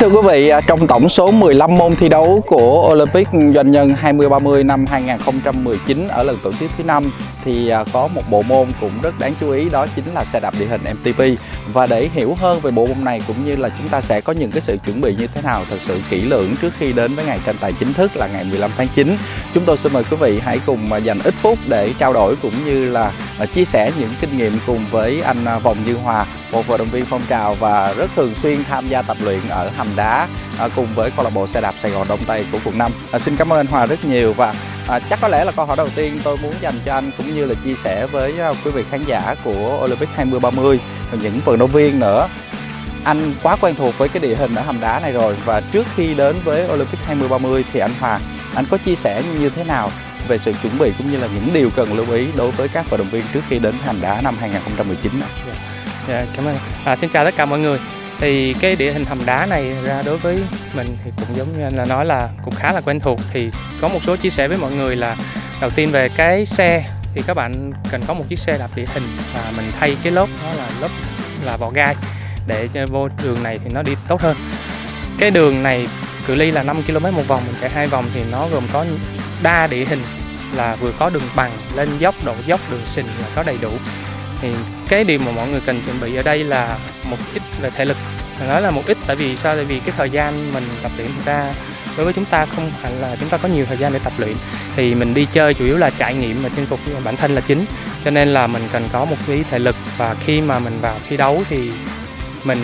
thưa quý vị, trong tổng số 15 môn thi đấu của Olympic Doanh nhân 2030 năm 2019 ở lần tổ chức thứ 5 thì có một bộ môn cũng rất đáng chú ý, đó chính là xe đạp địa hình MTB. Và để hiểu hơn về bộ môn này cũng như là chúng ta sẽ có những cái sự chuẩn bị như thế nào thật sự kỹ lưỡng trước khi đến với ngày tranh tài chính thức là ngày 15 tháng 9, chúng tôi xin mời quý vị hãy cùng dành ít phút để trao đổi cũng như là chia sẻ những kinh nghiệm cùng với anh Vòng Như Hòa, một vận động viên phong trào và rất thường xuyên tham gia tập luyện ở hầm đá cùng với câu lạc bộ xe đạp Sài Gòn Đông Tây của quận 5. Xin cảm ơn anh Hòa rất nhiều và chắc có lẽ là câu hỏi đầu tiên tôi muốn dành cho anh cũng như là chia sẻ với quý vị khán giả của Olympic 2030 và những vận động viên nữa. Anh quá quen thuộc với cái địa hình ở hầm đá này rồi, và trước khi đến với Olympic 2030 thì anh Hòa, anh có chia sẻ như thế nào về sự chuẩn bị cũng như là những điều cần lưu ý đối với các vận động viên trước khi đến hầm đá năm 2019 này? Dạ, cảm ơn. Xin chào tất cả mọi người. Thì cái địa hình hầm đá này ra đối với mình thì cũng giống như anh là nói là cũng khá là quen thuộc. Thì có một số chia sẻ với mọi người là đầu tiên về cái xe thì các bạn cần có một chiếc xe đạp địa hình và mình thay cái lốp đó là lốp là vỏ gai để vô đường này thì nó đi tốt hơn. Cái đường này cự ly là 5 km một vòng, mình chạy 2 vòng thì nó gồm có đa địa hình là vừa có đường bằng, lên dốc, độ dốc, đường sình là có đầy đủ. Thì cái điều mà mọi người cần chuẩn bị ở đây là một ít về thể lực. Mình nói là một ít tại vì sao? Tại vì cái thời gian mình tập luyện thực ra đối với chúng ta không hẳn là chúng ta có nhiều thời gian để tập luyện. Thì mình đi chơi chủ yếu là trải nghiệm và chinh phục bản thân là chính. Cho nên là mình cần có một cái thể lực, và khi mà mình vào thi đấu thì mình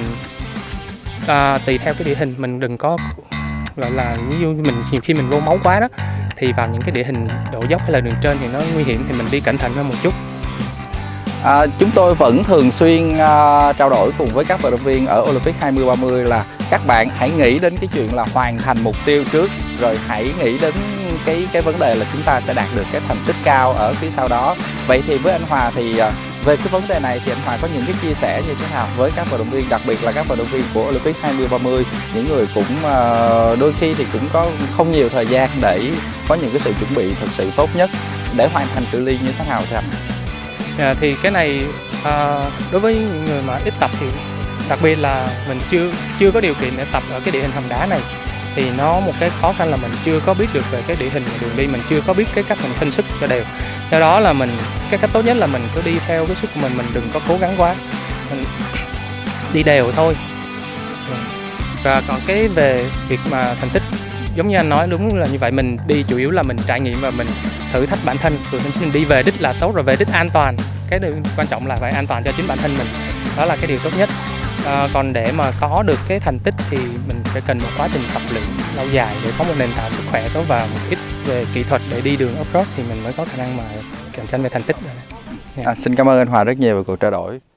tùy theo cái địa hình, mình đừng có gọi là ví dụ mình nhiều khi mình vô máu quá đó thì vào những cái địa hình độ dốc hay là đường trên thì nó nguy hiểm, thì mình đi cẩn thận hơn một chút. Chúng tôi vẫn thường xuyên trao đổi cùng với các vận động viên ở Olympic 2030 là các bạn hãy nghĩ đến cái chuyện là hoàn thành mục tiêu trước, rồi hãy nghĩ đến cái vấn đề là chúng ta sẽ đạt được cái thành tích cao ở phía sau đó. Vậy thì với anh Hòa thì về cái vấn đề này thì anh Hòa có những cái chia sẻ như thế nào với các vận động viên, đặc biệt là các vận động viên của Olympic 2030, những người cũng đôi khi thì cũng có không nhiều thời gian để có những cái sự chuẩn bị thật sự tốt nhất để hoàn thành cự ly như thế nào thì anh? Thì cái này đối với những người mà ít tập thì đặc biệt là mình chưa có điều kiện để tập ở cái địa hình hầm đá này thì nó một cái khó khăn là mình chưa có biết được về cái địa hình đường đi, mình chưa có biết cái cách mình phân sức cho đều. Do đó là cái cách tốt nhất là mình cứ đi theo cái sức của mình đừng có cố gắng quá, mình đi đều thôi. Và còn cái về việc mà thành tích giống như anh nói đúng là như vậy, mình đi chủ yếu là mình trải nghiệm và mình thử thách bản thân, rồi mình đi về đích là tốt rồi, về đích an toàn. Cái điều quan trọng là phải an toàn cho chính bản thân mình, đó là cái điều tốt nhất. Còn để mà có được cái thành tích thì mình sẽ cần một quá trình tập luyện lâu dài để có một nền tảng sức khỏe tốt và một ít về kỹ thuật để đi đường off-road thì mình mới có khả năng mà cạnh tranh về thành tích. Xin cảm ơn anh Hòa rất nhiều về cuộc trao đổi.